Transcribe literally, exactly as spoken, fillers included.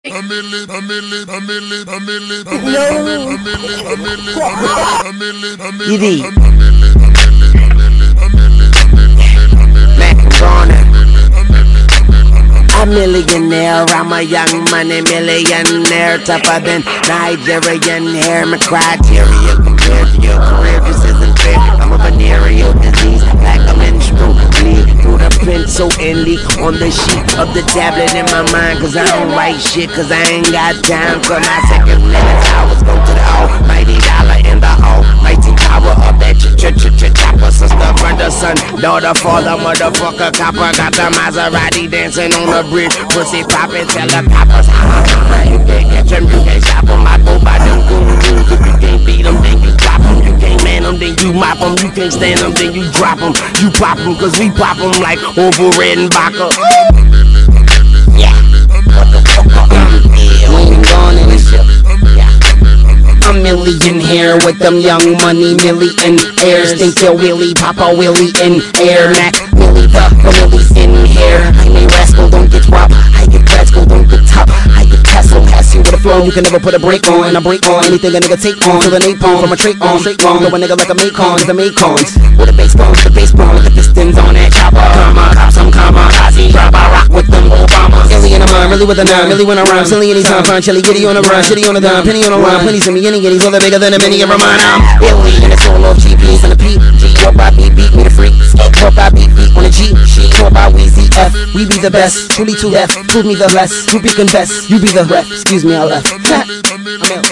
A millionaire, I'm a young money millionaire, tougher than Nigerian hair. My criteria compared to your career just isn't fair. I'm a venereal disease, like a menstrual bleed through the pencil and leak on the sheet of the tablet in my mind. Cause I don't write shit, cause I ain't got time for my second minutes. Hours go to the almighty dollar in the almighty power of that ch-ch-ch-chopper. Sister, brother, son, daughter, father, motherfucker, copper. Got the Maserati dancing on the bridge, pussy poppin', tell the coppers, ha, you can't catch them, you can't stop them. I go by them goons. If you can't beat them, then you drop them. You can't man them, then you mop them. You can't stand them, then you drop them. You pop them, cause we pop them like Orville Redenbacher. Yeah, what the fuck up? Yeah, we ain't gone in this shit. Yeah. A million hair with them young money millionaires. Think you're Willie, Papa Willie in air. Mac Willie, the Willie's in hair. I'm a rascal, don't get robbed. I get rascal, don't get top. I get tassel, pass you with a flow. You can never put a break on. I break on anything a nigga take on. To the napalm from a trait on. Straight long, go a nigga like a Macon. The Macons with a baseball, with the baseball, with the pistons on that chopper. Come on, cop some kamikaze. Drop, I rock with them Obamas. Illy in a mind, really with a nine, really when I rhyme. Silly anytime, find chili, giddy on a run, shitty on a dime, penny on a rhyme. Pennies in me, any giddies, all the bigger than a mini. Ever mind, I'm illy and it's all off G Ps and a P. G up by B, beat me the freak. Up by B, beat on a G. She up by Weezy F. We be the best, truly too left. Prove me the less, you be confess. You be the ref. Excuse me, I left. I'm ill.